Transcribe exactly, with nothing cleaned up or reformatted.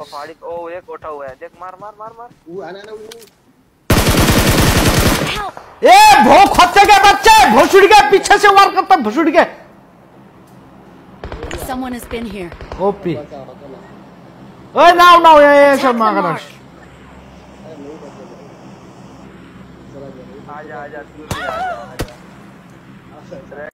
पहाड़ी ओ एक उठा हुआ है देख मार मार मार मार वो आना ना वो ए भो खत्ते के बच्चे भोसड़ी के पीछे से वार करता भोसड़ी के Someone has been here. ओपी ओए नाउ नाउ ये ये सब मांगना आजा आजा तू भी आजा आजा